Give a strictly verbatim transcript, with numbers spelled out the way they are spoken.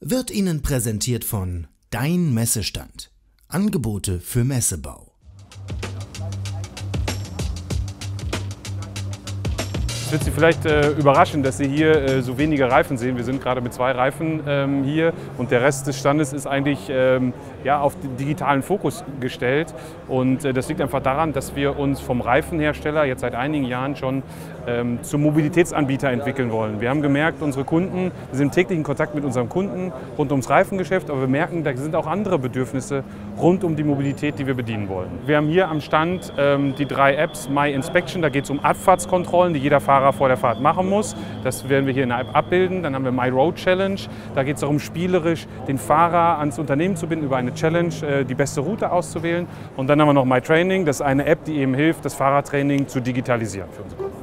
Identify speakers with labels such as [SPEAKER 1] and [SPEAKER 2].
[SPEAKER 1] wird Ihnen präsentiert von Dein Messestand. Angebote für Messebau.
[SPEAKER 2] Es wird Sie vielleicht äh, überraschen, dass Sie hier äh, so wenige Reifen sehen. Wir sind gerade mit zwei Reifen ähm, hier und der Rest des Standes ist eigentlich ähm, ja, auf den digitalen Fokus gestellt. Und äh, das liegt einfach daran, dass wir uns vom Reifenhersteller jetzt seit einigen Jahren schon ähm, zum Mobilitätsanbieter entwickeln wollen. Wir haben gemerkt, unsere Kunden, wir sind im täglichen Kontakt mit unserem Kunden rund ums Reifengeschäft, aber wir merken, da sind auch andere Bedürfnisse rund um die Mobilität, die wir bedienen wollen. Wir haben hier am Stand ähm, die drei Apps My Inspection, da geht es um Abfahrtskontrollen, die jeder Fahrer vor der Fahrt machen muss. Das werden wir hier in der App abbilden. Dann haben wir My Road Challenge. Da geht es darum, spielerisch den Fahrer ans Unternehmen zu binden, über eine Challenge die beste Route auszuwählen. Und dann haben wir noch My Training. Das ist eine App, die eben hilft, das Fahrertraining zu digitalisieren für unsere Kunden.